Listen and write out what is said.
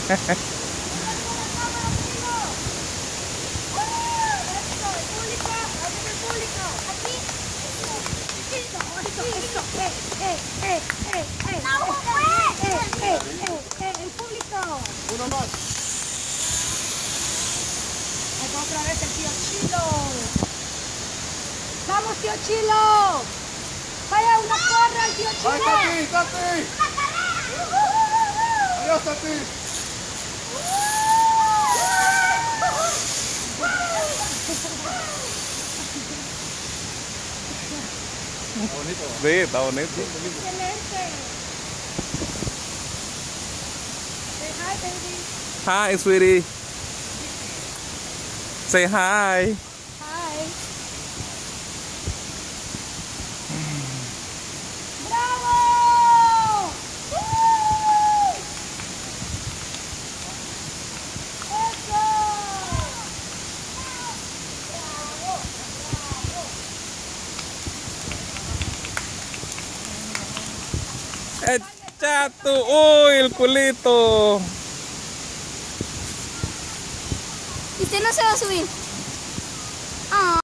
El público. Uno más. Ahí va otra vez el tío Chilo. Vamos, tío Chilo. Vaya una porra el tío Chilo. ¡Ay, Tati! ¡Adiós, Tati! Está bonito. Sí, está bonito. Excelente. Say hi, baby. Hi, sweetie. Say hi. Hi. ¡Bravo! ¡Eso! Echa tu, uy, el culito. ¿Y usted no se va a subir? Ah.